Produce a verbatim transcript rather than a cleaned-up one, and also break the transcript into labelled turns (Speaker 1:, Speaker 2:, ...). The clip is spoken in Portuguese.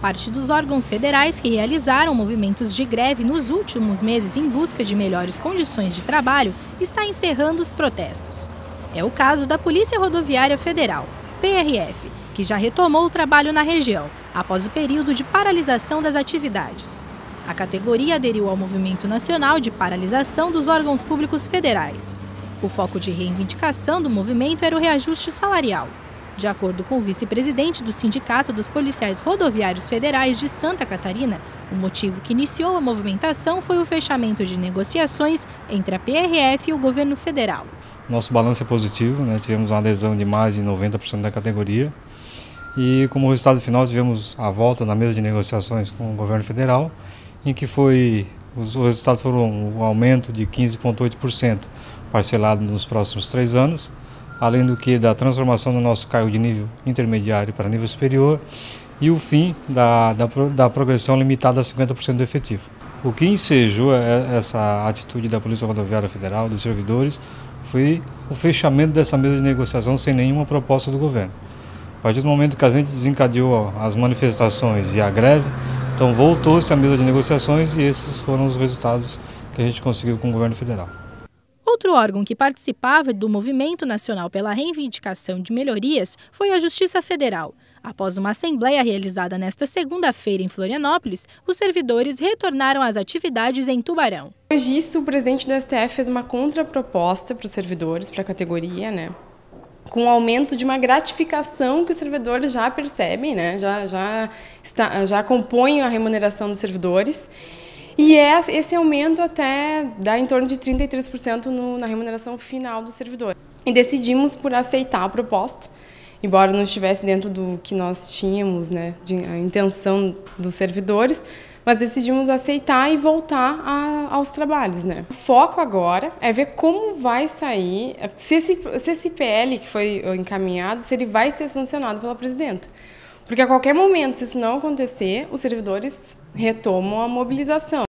Speaker 1: parte dos órgãos federais que realizaram movimentos de greve nos últimos meses em busca de melhores condições de trabalho está encerrando os protestos. É o caso da Polícia Rodoviária Federal, P R F, que já retomou o trabalho na região, após o período de paralisação das atividades. A categoria aderiu ao Movimento Nacional de Paralisação dos Órgãos Públicos Federais. O foco de reivindicação do movimento era o reajuste salarial. De acordo com o vice-presidente do Sindicato dos Policiais Rodoviários Federais de Santa Catarina, o motivo que iniciou a movimentação foi o fechamento de negociações entre a P R F e o governo federal.
Speaker 2: Nosso balanço é positivo, né? Tivemos uma adesão de mais de noventa por cento da categoria e como resultado final tivemos a volta na mesa de negociações com o governo federal, em que foi, os resultados foram um aumento de quinze vírgula oito por cento parcelado nos próximos três anos, além do que da transformação do nosso cargo de nível intermediário para nível superior e o fim da, da, da progressão limitada a cinquenta por cento do efetivo. O que ensejou essa atitude da Polícia Rodoviária Federal, dos servidores, foi o fechamento dessa mesa de negociação sem nenhuma proposta do governo. A partir do momento que a gente desencadeou as manifestações e a greve, então voltou-se à mesa de negociações e esses foram os resultados que a gente conseguiu com o governo federal.
Speaker 1: Outro órgão que participava do Movimento Nacional pela Reivindicação de Melhorias foi a Justiça Federal. Após uma assembleia realizada nesta segunda-feira em Florianópolis, os servidores retornaram às atividades em Tubarão.
Speaker 3: Depois disso, o presidente do S T F fez uma contraproposta para os servidores, para a categoria, né? Com o aumento de uma gratificação que os servidores já percebem, né? já, já, está, já compõem a remuneração dos servidores. E é esse aumento até dá em torno de trinta e três por cento no, na remuneração final do servidor. E decidimos por aceitar a proposta, embora não estivesse dentro do que nós tínhamos, né, de, a intenção dos servidores, mas decidimos aceitar e voltar a, aos trabalhos, né. O foco agora é ver como vai sair, se esse, se esse P L que foi encaminhado, se ele vai ser sancionado pela presidenta. Porque a qualquer momento, se isso não acontecer, os servidores retomam a mobilização.